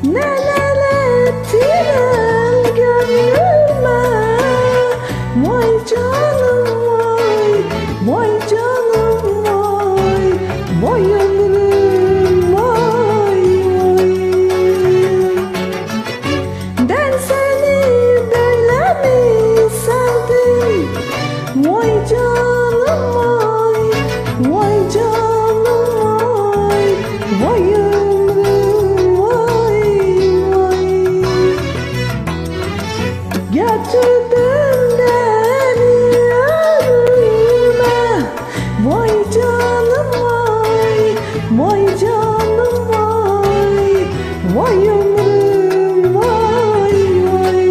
Neler ettiler gönlüme. Vay canım vay, vay canım vay, vay ömrüm vay vay. Ben seni böyle mi sevdim? Vay canım vay, vay canım vay, vay ömrüm vay vay. Götürdün beni ölüme. Vay canım vay, vay canım vay, vay ömrüm vay vay.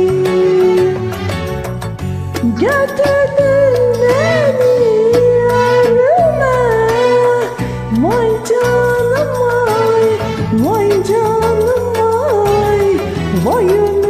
Götürdün beni ölüme. Vay canım vay, vay canım vay, vay ömrüm.